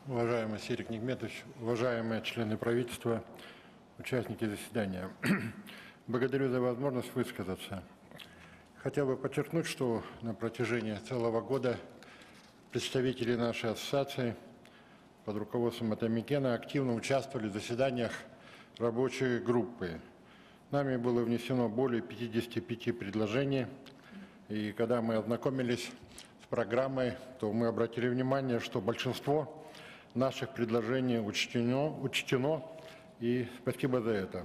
Уважаемый Серик Нигметович, уважаемые члены правительства, участники заседания, благодарю за возможность высказаться. Хотел бы подчеркнуть, что на протяжении целого года представители нашей ассоциации под руководством Атамикена активно участвовали в заседаниях рабочей группы. Нами было внесено более 55 предложений, и когда мы ознакомились с программой, то мы обратили внимание, что большинство наших предложений учтено, и спасибо за это.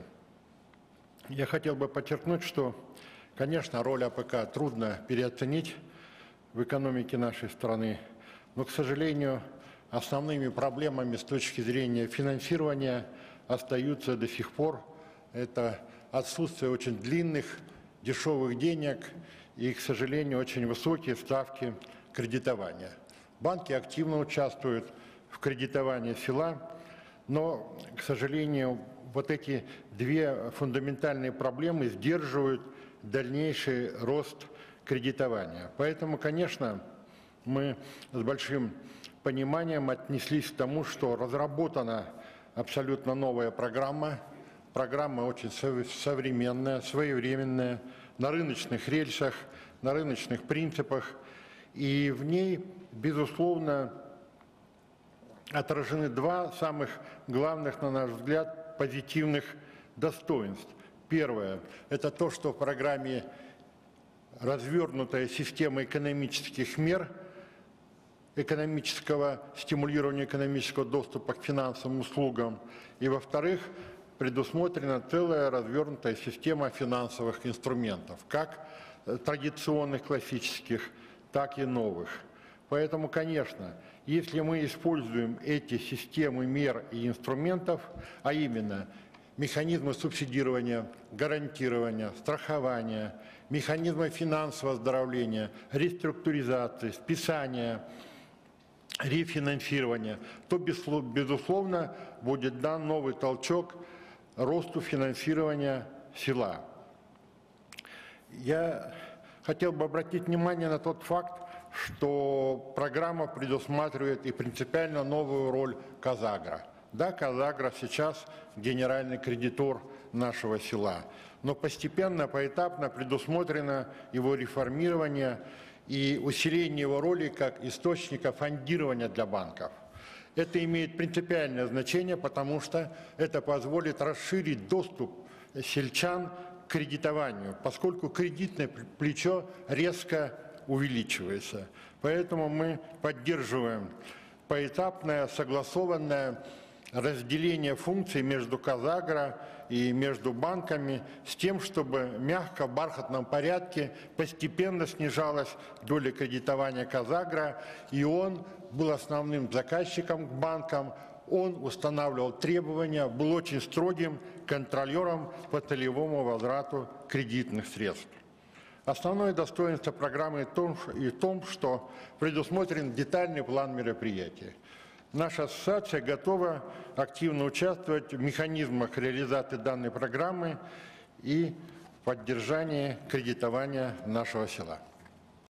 Я хотел бы подчеркнуть, что, конечно, роль АПК трудно переоценить в экономике нашей страны, но, к сожалению, основными проблемами с точки зрения финансирования остаются до сих пор. Это отсутствие очень длинных, дешевых денег и, к сожалению, очень высокие ставки кредитования. Банки активно участвуют в кредитовании села, но, к сожалению, вот эти две фундаментальные проблемы сдерживают дальнейший рост кредитования. Поэтому, конечно, мы с большим пониманием отнеслись к тому, что разработана абсолютно новая программа очень современная, своевременная, на рыночных рельсах, на рыночных принципах, и в ней, безусловно, отражены два самых главных, на наш взгляд, позитивных достоинств. Первое – это то, что в программе развернутая система экономических мер, экономического стимулирования экономического доступа к финансовым услугам. И, во-вторых, предусмотрена целая развернутая система финансовых инструментов, как традиционных, классических, так и новых. Поэтому, конечно, если мы используем эти системы мер и инструментов, а именно механизмы субсидирования, гарантирования, страхования, механизмы финансового оздоровления, реструктуризации, списания, рефинансирования, то, безусловно, будет дан новый толчок росту финансирования села. Я хотел бы обратить внимание на тот факт, что программа предусматривает и принципиально новую роль Казагро. Да, Казагро сейчас генеральный кредитор нашего села, но постепенно, поэтапно предусмотрено его реформирование и усиление его роли как источника фондирования для банков. Это имеет принципиальное значение, потому что это позволит расширить доступ сельчан к кредитованию, поскольку кредитное плечо резко увеличивается. Поэтому мы поддерживаем поэтапное, согласованное разделение функций между Казагро и между банками с тем, чтобы мягко, в бархатном порядке постепенно снижалась доля кредитования Казагро, и он был основным заказчиком к банкам, он устанавливал требования, был очень строгим контролером по целевому возврату кредитных средств. Основное достоинство программы и в том, что предусмотрен детальный план мероприятий. Наша ассоциация готова активно участвовать в механизмах реализации данной программы и в поддержании кредитования нашего села.